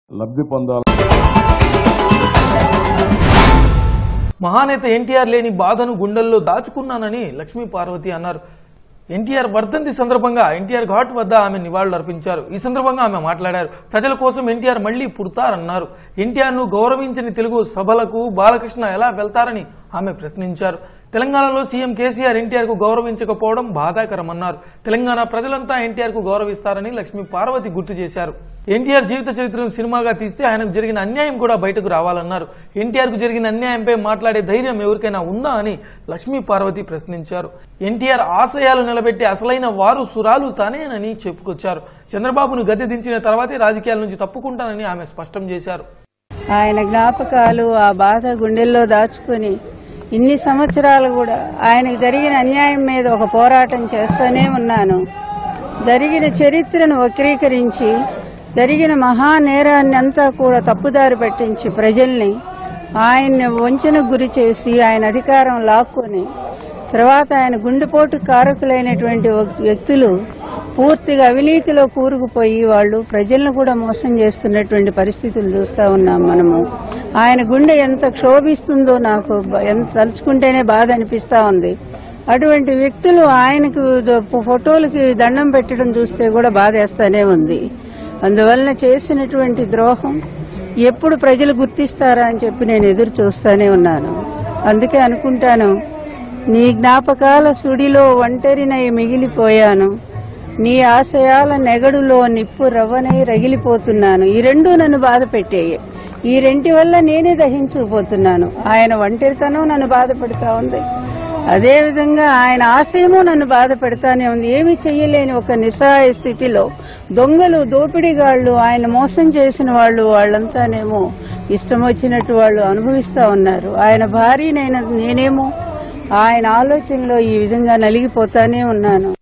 లబ్ధి పొందాలి. మహానేత ఎన్టీఆర్ లేని బాధను గుండెల్లో దాచుకున్నానని లక్ష్మీ పార్వతి అన్నారు. ఎన్టీఆర్ వర్ధంతి సందర్భంగా ఎన్టీఆర్ ఘాట్ వద్ద ఆమె నివాళులు అర్పించారు. ఈ సందర్భంగా ఆమె మాట్లాడారు. ప్రజల కోసం ఎన్టీఆర్ మళ్లీ పుడతారన్నారు. ఎన్టీఆర్ ను గౌరవించని తెలుగు సభలకు బాలకృష్ణ ఎలా వెళ్తారని ఆమె ప్రశ్నించారు. తెలంగాణలో సీఎం కేసీఆర్ ఎన్టీఆర్ కు గౌరవించకపోవడం బాధాకరమన్నారు. తెలంగాణ ప్రజలంతా ఎన్టీఆర్ కు గౌరవిస్తారని లక్ష్మీ పార్వతి గుర్తు చేశారు. ఎన్టీఆర్ జీవిత చరిత్రను సినిమాగా తీస్తే ఆయనకు జరిగిన అన్యాయం కూడా బయటకు రావాలన్నారు. ఎన్టీఆర్ కు జరిగిన అన్యాయంపై మాట్లాడే ధైర్యం ఎవరికైనా ఉందా అని లక్ష్మీ పార్వతి ప్రశ్నించారు. ఎన్టీఆర్ ఆశయాలు నిలబెట్టే అసలైన వారు సురాలు తానేనని చెప్పుకొచ్చారు. చంద్రబాబును గద్దె దించిన తర్వాతే రాజకీయాల నుంచి తప్పుకుంటానని ఆమె స్పష్టం చేశారు. ఆయన జ్ఞాపకాలు ఆ బాధ గుండెల్లో దాచుకుని ఇన్ని సంవత్సరాలు కూడా ఆయనకు జరిగిన అన్యాయం మీద ఒక పోరాటం చేస్తూనే ఉన్నాను. జరిగిన చరిత్రను వక్రీకరించి జరిగిన మహానేరాన్ని అంతా కూడా తప్పుదారి పట్టించి ప్రజల్ని ఆయన్ని వంచనకు గురి చేసి ఆయన అధికారం లాక్కొని తర్వాత ఆయన గుండెపోటు కారకులైనటువంటి వ్యక్తులు పూర్తిగా అవినీతిలో కూరుకుపోయి వాళ్ళు ప్రజలను కూడా మోసం చేస్తున్నటువంటి పరిస్థితులు చూస్తా ఉన్నాం. మనము ఆయన గుండె ఎంత క్షోభిస్తుందో నాకు ఎంత తలుచుకుంటేనే బాధ అనిపిస్తా ఉంది. అటువంటి వ్యక్తులు ఆయనకు ఫోటోలకి దండం పెట్టడం చూస్తే కూడా బాధేస్తానే ఉంది. అందువలన చేసినటువంటి ద్రోహం ఎప్పుడు ప్రజలు గుర్తిస్తారా అని చెప్పి నేను ఎదురు చూస్తానే ఉన్నాను. అందుకే అనుకుంటాను, నీ జ్ఞాపకాల సుడిలో ఒంటరినై మిగిలిపోయాను, నీ ఆశయాల నెగడులో నిప్పు రవ్వనై రగిలిపోతున్నాను. ఈ రెండూ నన్ను బాధ పెట్టేయి. ఈ రెంటి వల్ల నేనే దహించుకుపోతున్నాను. ఆయన ఒంటరితనం నన్ను బాధ పెడతా ఉంది, అదేవిధంగా ఆయన ఆశయము నన్ను బాధ పెడతానే ఉంది. ఏమీ చెయ్యలేని ఒక నిస్సహాయ స్థితిలో దొంగలు, దోపిడీగాళ్లు, ఆయన మోసం చేసిన వాళ్ళు వాళ్ళంతానేమో ఇష్టం వచ్చినట్టు వాళ్ళు అనుభవిస్తా ఉన్నారు. ఆయన భార్యనైనా నేనేమో ఆయన ఆలోచనలో ఈ విధంగా నలిగిపోతానే ఉన్నాను.